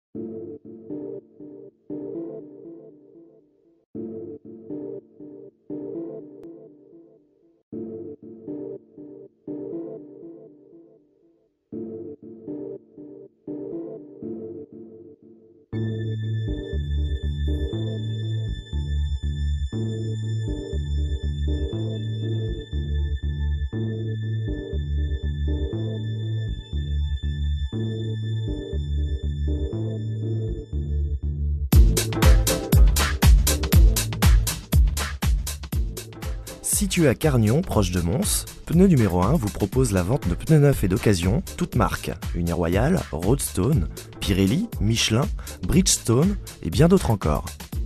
Situé à Carnion, proche de Mons, Pneus numéro 1 vous propose la vente de pneus neufs et d'occasion, toutes marques, Uniroyal, Roadstone, Pirelli, Michelin, Bridgestone et bien d'autres encore.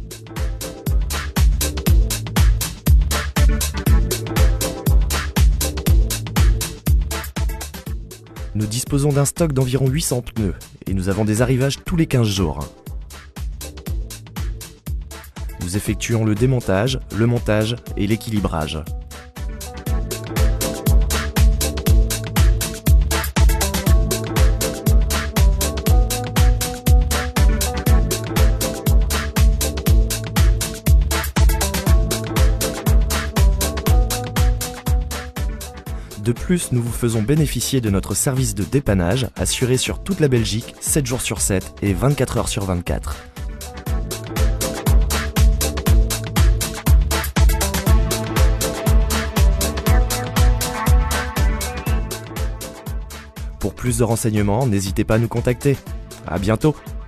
Nous disposons d'un stock d'environ 800 pneus et nous avons des arrivages tous les 15 jours. Nous effectuons le démontage, le montage et l'équilibrage. De plus, nous vous faisons bénéficier de notre service de dépannage assuré sur toute la Belgique, 7 jours sur 7 et 24 heures sur 24. Pour plus de renseignements, n'hésitez pas à nous contacter. À bientôt!